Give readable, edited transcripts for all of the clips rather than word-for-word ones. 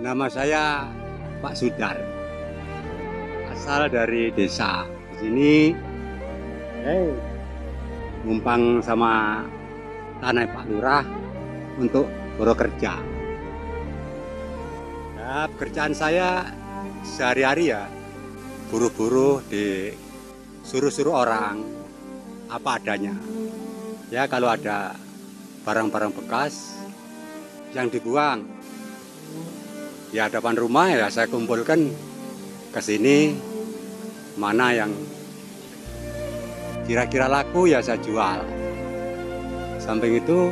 Nama saya Pak Sudar, asal dari desa. Di sini numpang sama tanah Pak Lurah untuk bekerja. Ya, pekerjaan saya sehari-hari ya buru-buru disuruh-suruh orang apa adanya. Ya kalau ada barang-barang bekas yang dibuang di hadapan rumah ya saya kumpulkan ke sini, mana yang kira-kira laku ya saya jual. Samping itu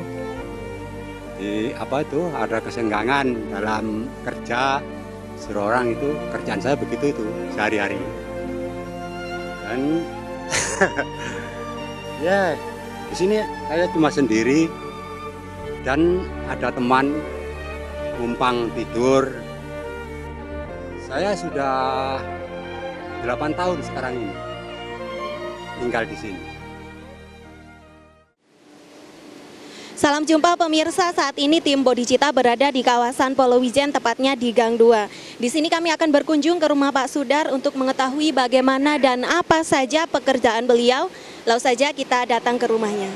ada kesenggangan dalam kerja, suruh orang itu kerjaan saya begitu itu sehari-hari. Dan ya di sini saya cuma sendiri dan ada teman numpang tidur. Saya sudah 8 tahun sekarang ini tinggal di sini. Salam jumpa pemirsa, saat ini tim Bodhicitta berada di kawasan Polowijen, tepatnya di Gang 2. Di sini kami akan berkunjung ke rumah Pak Sudar untuk mengetahui bagaimana dan apa saja pekerjaan beliau. Lalu saja kita datang ke rumahnya.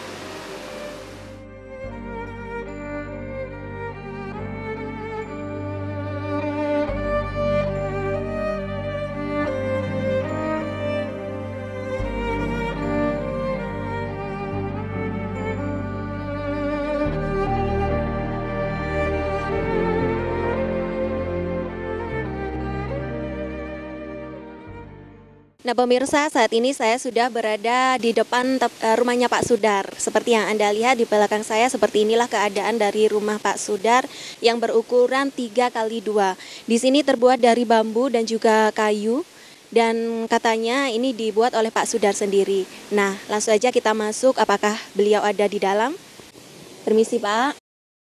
Nah pemirsa, saat ini saya sudah berada di depan rumahnya Pak Sudar. Seperti yang Anda lihat di belakang saya, seperti inilah keadaan dari rumah Pak Sudar yang berukuran 3x2. Di sini terbuat dari bambu dan juga kayu, dan katanya ini dibuat oleh Pak Sudar sendiri. Nah langsung saja kita masuk, apakah beliau ada di dalam? Permisi Pak.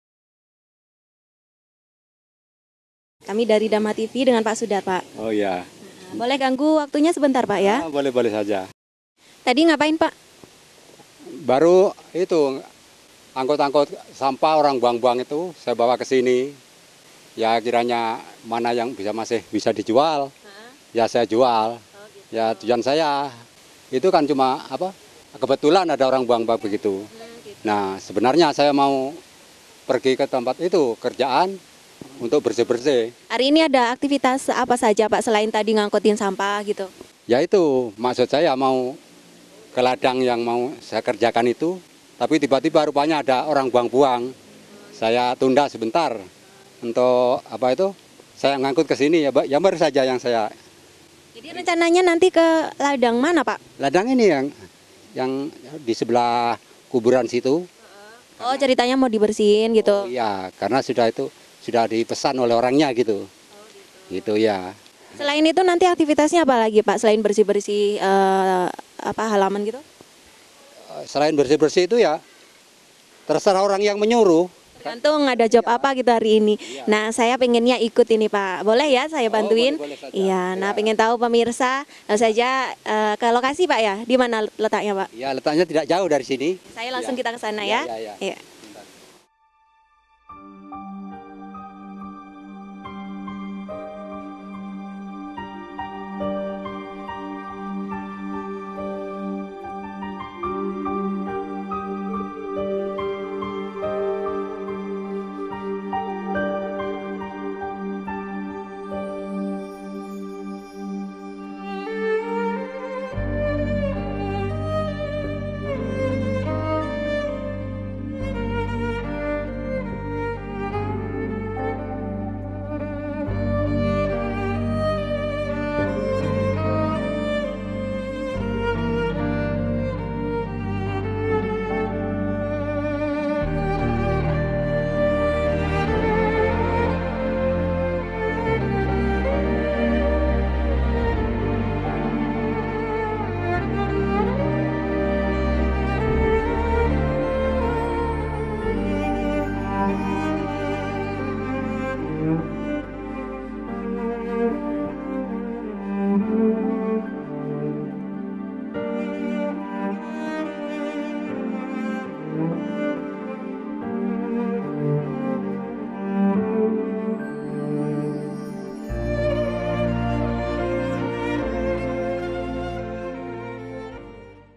Kami dari Dhamma TV dengan Pak Sudar Pak. Oh ya. Boleh ganggu waktunya sebentar Pak ya? Boleh saja. Tadi ngapain Pak? Baru itu angkut-angkut sampah orang buang-buang itu saya bawa ke sini. Ya kiranya mana yang masih bisa dijual, ya saya jual. Ya tujuan saya itu kan cuma kebetulan ada orang buang-buang begitu. Nah sebenarnya saya mau pergi ke tempat itu kerjaan untuk bersih-bersih. Hari ini ada aktivitas apa saja Pak selain tadi ngangkutin sampah gitu? Ya itu maksud saya mau ke ladang yang mau saya kerjakan itu, tapi tiba-tiba rupanya ada orang buang-buang. Saya tunda sebentar untuk saya ngangkut ke sini ya baru saja yang saya. Jadi rencananya nanti ke ladang mana Pak? Ladang ini yang di sebelah kuburan situ. Oh ceritanya mau dibersihin gitu? Iya, karena sudah dipesan oleh orangnya gitu. Gitu ya. Selain itu nanti aktivitasnya apa lagi Pak selain bersih-bersih halaman gitu? Selain bersih-bersih itu ya terserah orang yang menyuruh. Tergantung ada job apa gitu hari ini. Nah saya pengennya ikut ini Pak, boleh ya saya bantuin? Boleh saja. Iya, nah pengen tahu pemirsa, langsung saja ke lokasi Pak ya, di mana letaknya Pak? Ya letaknya tidak jauh dari sini. Saya langsung kita ke sana ya. Iya.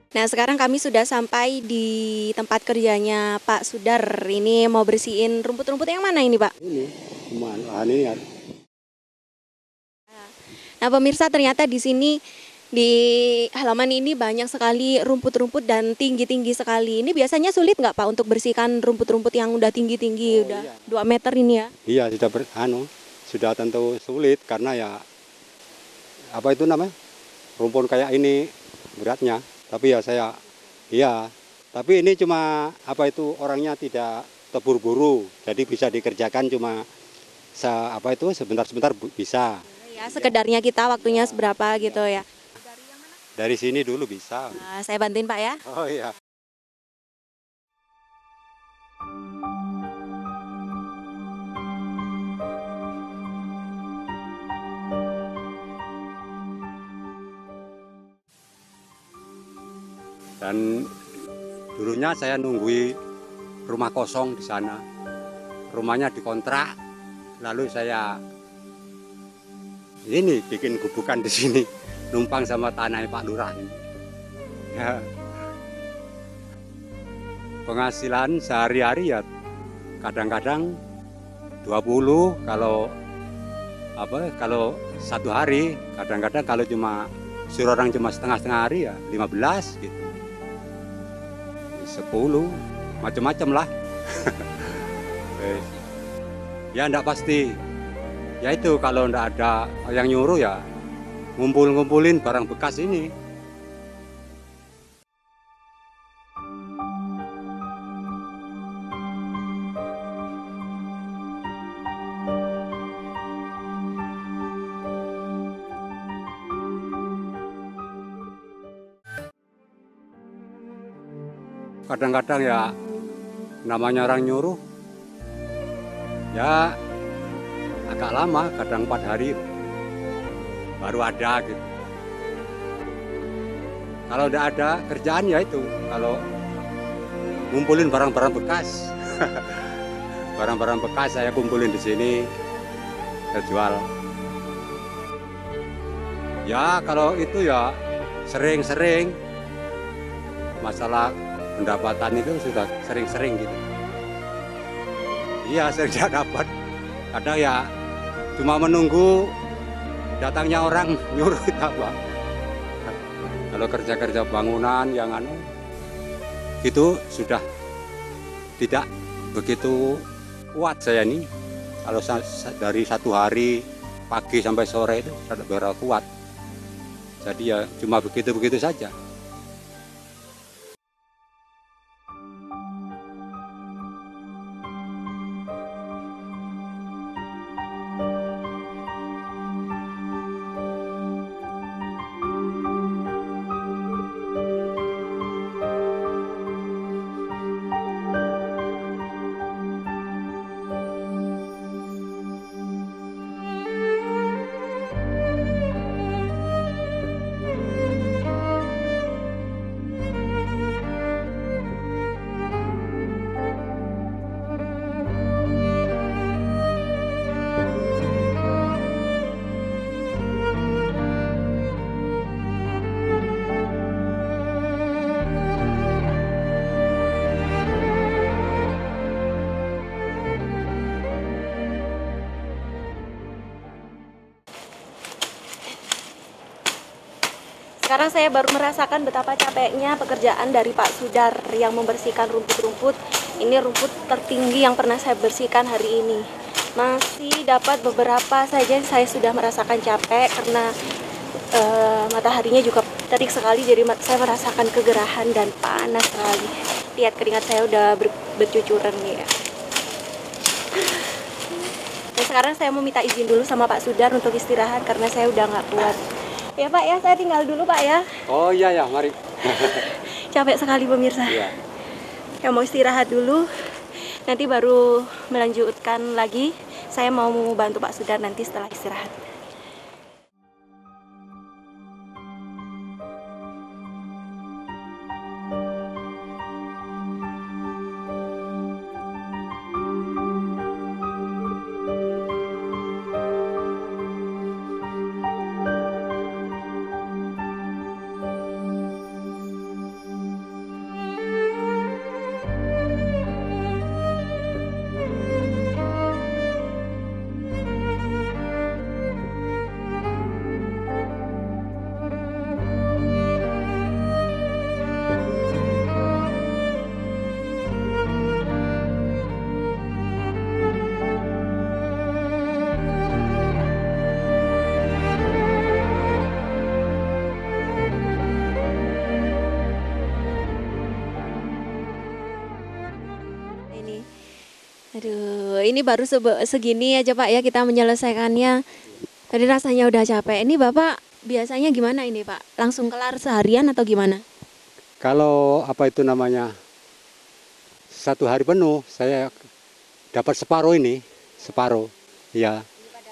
Nah, sekarang kami sudah sampai di tempat kerjanya Pak Sudar. Ini mau bersihin rumput-rumput yang mana ini, Pak? Ini, cuma ini ya. Nah, pemirsa, ternyata di sini di halaman ini banyak sekali rumput-rumput dan tinggi-tinggi sekali. Ini biasanya sulit nggak, Pak, untuk bersihkan rumput-rumput yang udah tinggi-tinggi, udah Iya. 2 meter ini ya? Iya, sudah tentu sulit karena ya apa itu namanya? Rumput kayak ini beratnya. Tapi ya tapi ini cuma apa itu orangnya tidak terburu-buru. Jadi bisa dikerjakan cuma sebentar-sebentar bisa. Ya, sekedarnya kita waktunya seberapa gitu ya. Dari sini dulu bisa. Nah, saya bantuin, Pak ya. Oh iya. Dan dulunya saya nunggui rumah kosong di sana. Rumahnya dikontrak, lalu saya ini bikin gubukan di sini, numpang sama tanah Pak Lurah. Ya. Penghasilan sehari-hari ya kadang-kadang 20 kalau satu hari, kadang-kadang kalau suruh orang cuma setengah-setengah hari ya 15 gitu. 10 macam-macam lah. Ya enggak pasti. Ya itu kalau enggak ada yang nyuruh ya ngumpulin barang bekas ini. Kadang-kadang ya namanya orang nyuruh ya agak lama, kadang 4 hari baru ada gitu. Kalau udah ada kerjaan ya itu, kalau ngumpulin barang-barang bekas. Barang-barang bekas saya kumpulin di sini, saya jual. Ya kalau itu ya sering-sering, masalah pendapatan itu sudah sering-sering gitu. Iya sering tidak dapat. Kadang ya cuma menunggu datangnya orang nyuruh itu apa. Kalau kerja-kerja bangunan yang itu sudah tidak begitu kuat saya nih. Kalau dari satu hari pagi sampai sore itu sudah berapa kuat. Jadi ya cuma begitu-begitu saja. Sekarang saya baru merasakan betapa capeknya pekerjaan dari Pak Sudar yang membersihkan rumput-rumput. Ini rumput tertinggi yang pernah saya bersihkan hari ini. Masih dapat beberapa saja, saya sudah merasakan capek karena mataharinya juga terik sekali, jadi saya merasakan kegerahan dan panas sekali. Lihat keringat saya udah bercucuran ya. Dan sekarang saya mau minta izin dulu sama Pak Sudar untuk istirahat karena saya udah nggak kuat. Ya Pak ya, saya tinggal dulu Pak ya. Oh iya ya, mari. Capek sekali pemirsa. Iya. Ya mau istirahat dulu. Nanti baru melanjutkan lagi. Saya mau bantu Pak Sudar nanti setelah istirahat. Aduh, ini baru segini aja Pak ya kita menyelesaikannya. Tadi rasanya udah capek. Ini Bapak biasanya gimana ini Pak? Langsung kelar seharian atau gimana? Kalau apa itu namanya, satu hari penuh saya dapat separuh ini, separuh. Iya,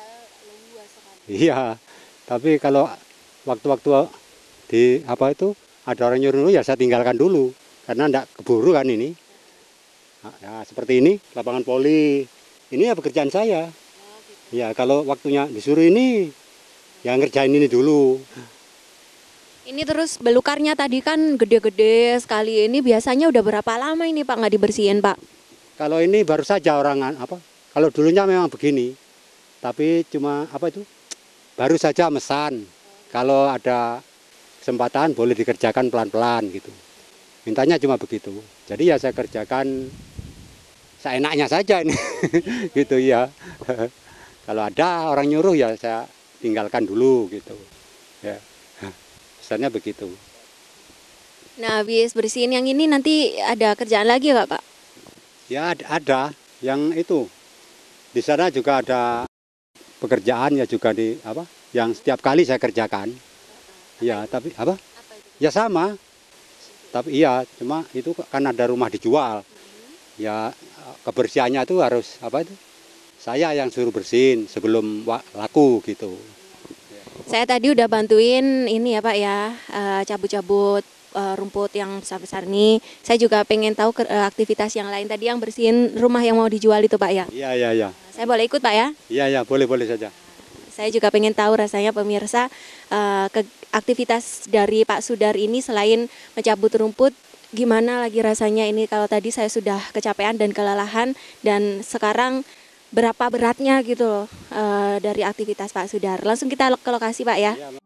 iya. Tapi kalau waktu-waktu di apa itu ada orang nyuruh ya saya tinggalkan dulu karena enggak keburu kan ini. Nah, ya, seperti ini lapangan voli. Ini ya pekerjaan saya. Ya kalau waktunya disuruh ini ya ngerjain ini dulu. Ini terus belukarnya tadi kan gede-gede sekali. Ini biasanya udah berapa lama ini Pak nggak dibersihin Pak? Kalau ini baru saja orang apa? Kalau dulunya memang begini. Tapi cuma apa itu? Baru saja mesan. Kalau ada kesempatan boleh dikerjakan pelan-pelan gitu. Mintanya cuma begitu. Jadi ya saya kerjakan seenaknya saja ini. Gitu ya. Kalau ada orang nyuruh ya saya tinggalkan dulu gitu. Ya. Misalnya begitu. Nah, habis bersihin yang ini nanti ada kerjaan lagi nggak Pak? Ya ada yang itu. Di sana juga ada pekerjaan ya juga di apa? Yang setiap kali saya kerjakan. Ya, tapi apa? Ya sama. Tapi iya, cuma itu kan ada rumah dijual. Ya kebersihannya itu harus apa itu? Saya yang suruh bersihin sebelum laku gitu. Saya tadi udah bantuin ini ya Pak ya, cabut-cabut rumput yang besar-besar ini. Saya juga pengen tahu aktivitas yang lain tadi yang bersihin rumah yang mau dijual itu Pak ya. Iya, iya, iya. Saya boleh ikut Pak ya? Iya, iya, boleh saja. Saya juga pengen tahu rasanya pemirsa aktivitas dari Pak Sudar ini selain mencabut rumput, gimana lagi rasanya ini kalau tadi saya sudah kecapean dan kelelahan dan sekarang berapa beratnya gitu loh dari aktivitas Pak Sudar. Langsung kita ke lokasi Pak ya. Iya.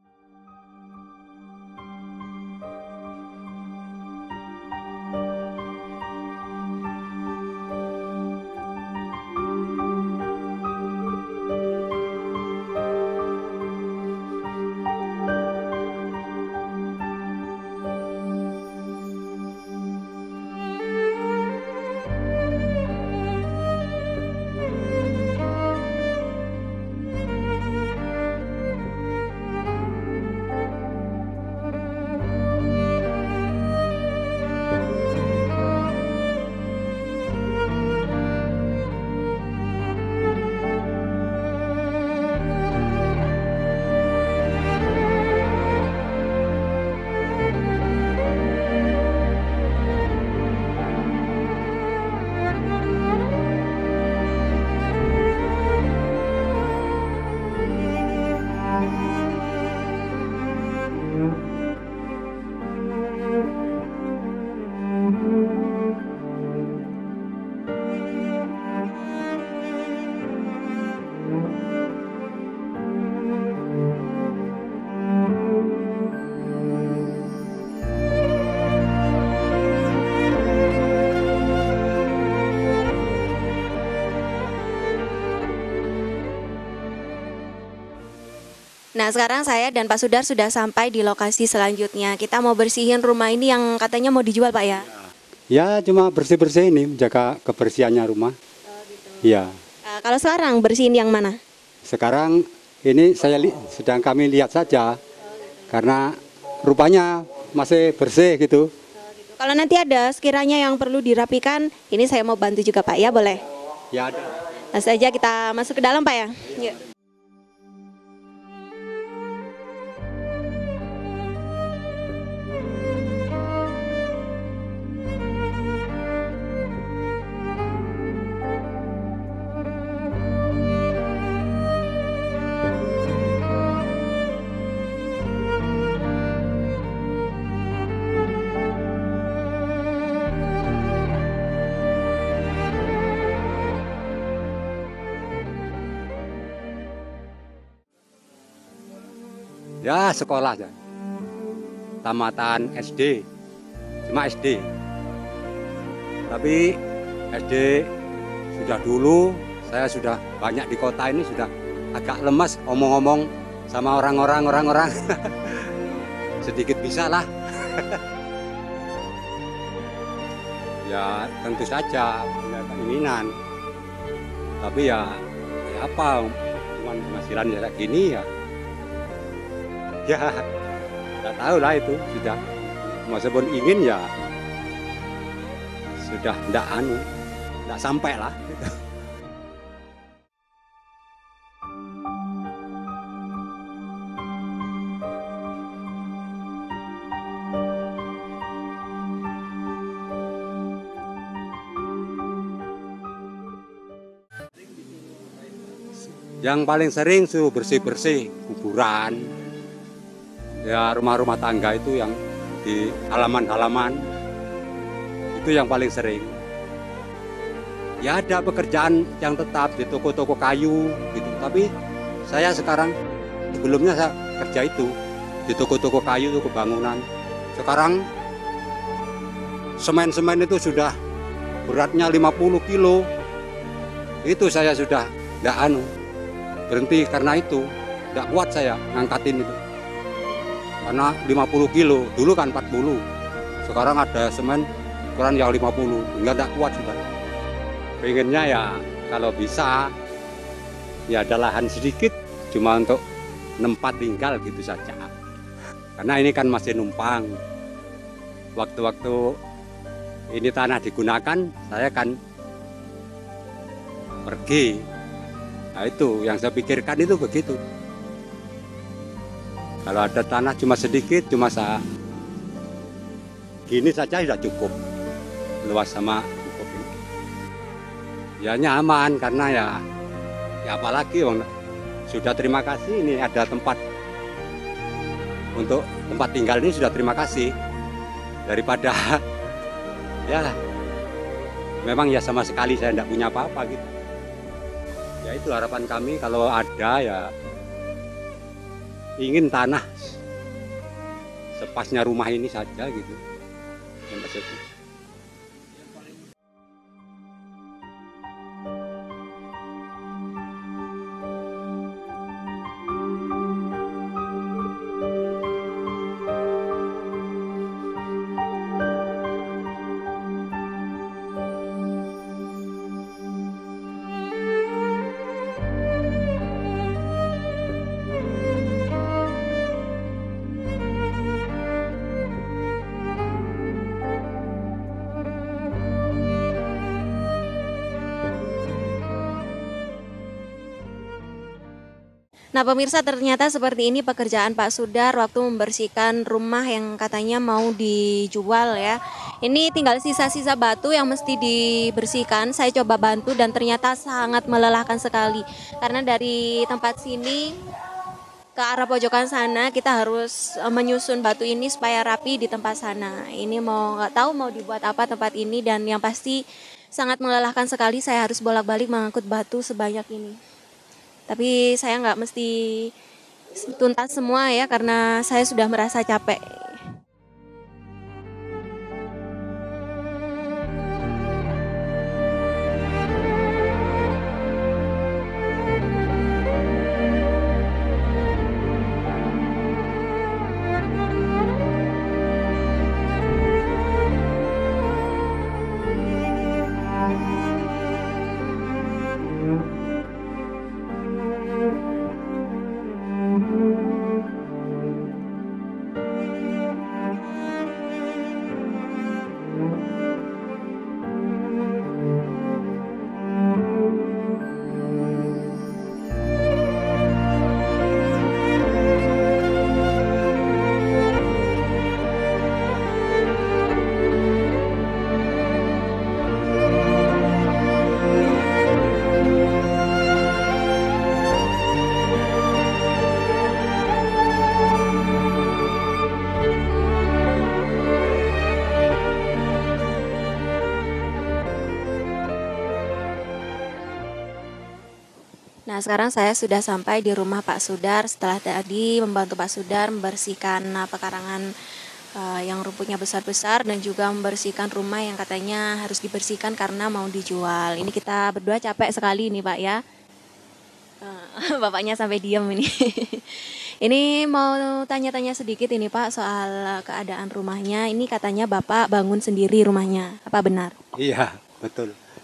Nah, sekarang saya dan Pak Sudar sudah sampai di lokasi selanjutnya. Kita mau bersihin rumah ini yang katanya mau dijual, Pak ya? Ya, cuma bersih-bersih ini, menjaga kebersihannya rumah. Oh, gitu. Iya. Kalau sekarang bersihin yang mana? Sekarang ini sedang kami lihat saja, karena rupanya masih bersih gitu. Kalau nanti ada sekiranya yang perlu dirapikan, ini saya mau bantu juga, Pak ya, boleh? Ya ada. Langsung saja kita masuk ke dalam, Pak ya? Yuk. Ya sekolah ya. Tamatan SD, cuma SD. Tapi SD sudah dulu, saya sudah banyak di kota ini sudah agak lemas omong-omong sama orang-orang. Sedikit bisa lah. Ya tentu saja punya keinginan Tapi ya, ya apa, cuman penghasilan ya kayak gini ya. Ya, nggak tahu lah itu sudah. Meskipun ingin ya sudah nggak sampai lah. Gitu. Yang paling sering suruh bersih-bersih kuburan, ya rumah-rumah tangga itu yang di halaman-halaman, itu yang paling sering. Ya ada pekerjaan yang tetap di toko-toko kayu gitu, tapi saya sekarang sebelumnya saya kerja itu di toko-toko kayu itu bangunan. Sekarang semen-semen itu sudah beratnya 50 kilo, itu saya sudah nggak berhenti karena itu, nggak kuat saya ngangkatin itu. Karena 50 kilo, dulu kan 40, sekarang ada semen ukuran yang 50, nggak kuat sudah. Pengennya ya kalau bisa, ya ada lahan sedikit, cuma untuk tempat tinggal gitu saja. Karena ini kan masih numpang. Waktu-waktu ini tanah digunakan, saya kan pergi. Nah itu yang saya pikirkan itu begitu. Kalau ada tanah cuma sedikit, cuma gini saja sudah cukup. Luas sama cukup ini. Ya nyaman karena ya apalagi sudah terima kasih ini ada tempat untuk tempat tinggal ini sudah terima kasih. Daripada ya memang ya sama sekali saya tidak punya apa-apa gitu. Ya itu harapan kami kalau ada ya ingin tanah sepasnya rumah ini saja gitu. Nah, pemirsa, ternyata seperti ini pekerjaan Pak Sudar waktu membersihkan rumah yang katanya mau dijual ya. Ini tinggal sisa-sisa batu yang mesti dibersihkan. Saya coba bantu dan ternyata sangat melelahkan sekali. Karena dari tempat sini ke arah pojokan sana kita harus menyusun batu ini supaya rapi di tempat sana. Ini nggak tahu mau dibuat apa tempat ini, dan yang pasti sangat melelahkan sekali. Saya harus bolak-balik mengangkut batu sebanyak ini. Tapi saya nggak mesti tuntas semua ya, karena saya sudah merasa capek. Nah, sekarang saya sudah sampai di rumah Pak Sudar setelah tadi membantu Pak Sudar membersihkan pekarangan yang rumputnya besar-besar dan juga membersihkan rumah yang katanya harus dibersihkan karena mau dijual. Ini kita berdua capek sekali nih Pak ya. Bapaknya sampai diam ini. Ini mau tanya-tanya sedikit ini Pak soal keadaan rumahnya. Ini katanya Bapak bangun sendiri rumahnya, apa benar? Iya, betul.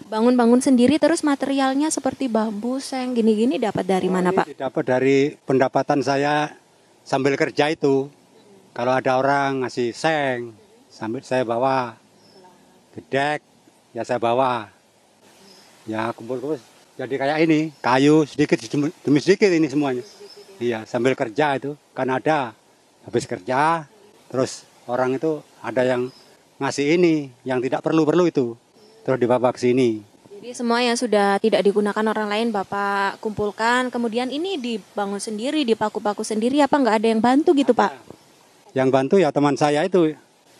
Bangun-bangun sendiri terus materialnya seperti bambu, seng, gini-gini dapat dari mana Pak? Dapat dari pendapatan saya sambil kerja itu. Kalau ada orang ngasih seng, sambil saya bawa gedek, ya saya bawa. Ya kumpul-kumpul jadi kayak ini, kayu sedikit demi sedikit ini semuanya. Iya, sambil kerja itu kan ada. Habis kerja, terus orang itu ada yang ngasih ini, yang tidak perlu-perlu itu. Terus dibawa ke sini. Jadi semua yang sudah tidak digunakan orang lain Bapak kumpulkan, kemudian ini dibangun sendiri, dipaku-paku sendiri, apa nggak ada yang bantu gitu Pak? Yang bantu ya teman saya itu,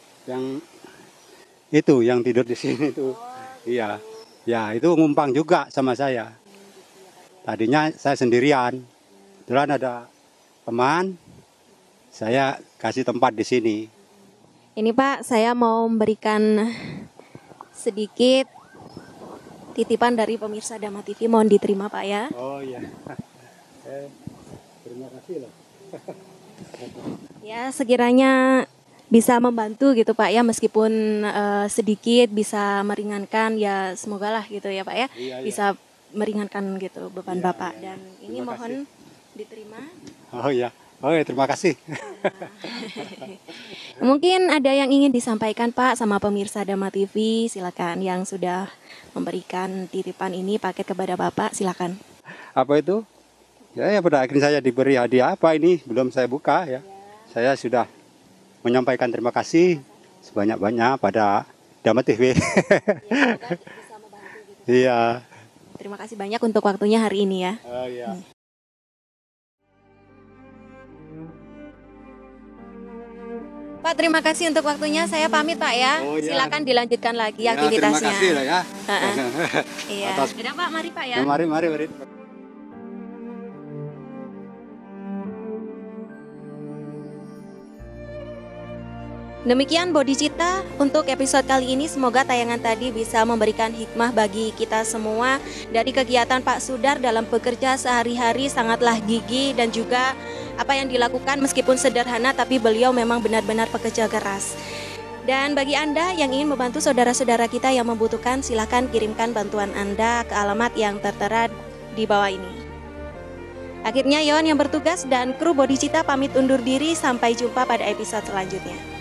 yang tidur di sini itu. Iya, ya itu ngumpang juga sama saya. Tadinya saya sendirian, kebetulan ada teman, saya kasih tempat di sini. Ini Pak, saya mau memberikan sedikit titipan dari pemirsa Dama TV, mohon diterima Pak ya. Oh iya, terima kasih loh. Ya sekiranya bisa membantu gitu Pak ya, meskipun sedikit bisa meringankan ya, semoga lah gitu ya Pak ya, Iya. bisa meringankan gitu beban Iya, Bapak. iya. Dan ini Terima mohon diterima. Oh iya, terima kasih. Mungkin ada yang ingin disampaikan Pak sama pemirsa Dama TV, silakan, yang sudah memberikan titipan ini paket kepada Bapak, silakan. Apa itu? Ya pada akhirnya saya diberi hadiah apa ini, belum saya buka ya. Saya sudah menyampaikan terima kasih sebanyak-banyak pada Dama TV. Iya. Terima kasih banyak untuk waktunya hari ini ya. Oh iya. Pak, terima kasih untuk waktunya. Saya pamit Pak ya. Oh, iya. Silakan dilanjutkan lagi Ya, aktivitasnya. terima kasih lah ya. Iya. Atas- Sudah Pak, mari Pak ya. Mari. Demikian Bodhicitta untuk episode kali ini. Semoga tayangan tadi bisa memberikan hikmah bagi kita semua. Dari kegiatan Pak Sudar dalam bekerja sehari-hari sangatlah gigih, dan juga apa yang dilakukan meskipun sederhana tapi beliau memang benar-benar pekerja keras. Dan bagi Anda yang ingin membantu saudara-saudara kita yang membutuhkan, silakan kirimkan bantuan Anda ke alamat yang tertera di bawah ini. Akhirnya Yon yang bertugas dan kru Bodhicitta pamit undur diri, sampai jumpa pada episode selanjutnya.